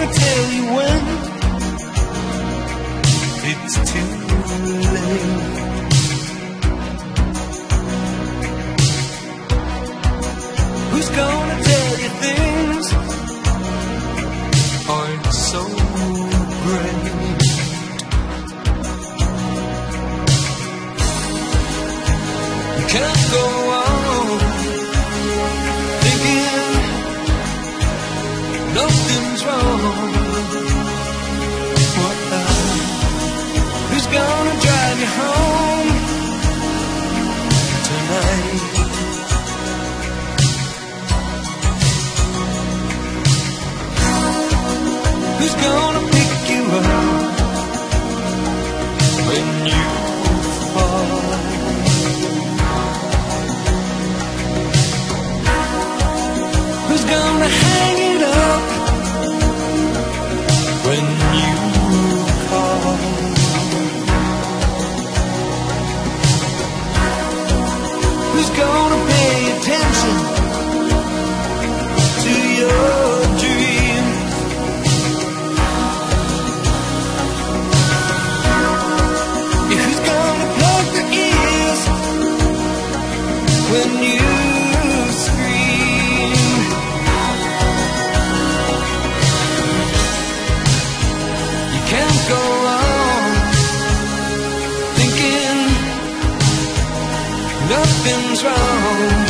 gonna tell you when it's too late? Who's gonna tell you things aren't so great? You can't go on thinking nothing's wrong. Who's gonna drive you home tonight? Who's gonna pick you up when you fall? Who's gonna hang it up when you call? Who's gonna pay attention to your dreams? Who's gonna plug their ears when you scream? You can't go on thinking nothing's wrong.